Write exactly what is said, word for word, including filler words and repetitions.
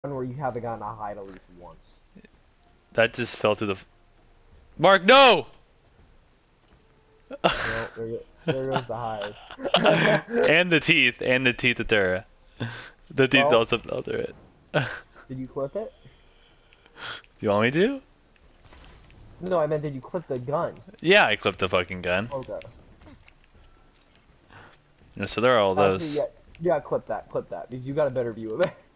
where you haven't gotten a hide at least once. That just fell to the. Mark, no! Well, there, there goes the hide. And the teeth, and the teeth of Terra. The teeth Well, also fell through it. Did you clip it? You want me to? No, I meant did you clip the gun? Yeah, I clipped the fucking gun. Okay. Yeah, so there are all those. Actually, yeah, yeah, clip that, clip that, because you got a better view of it.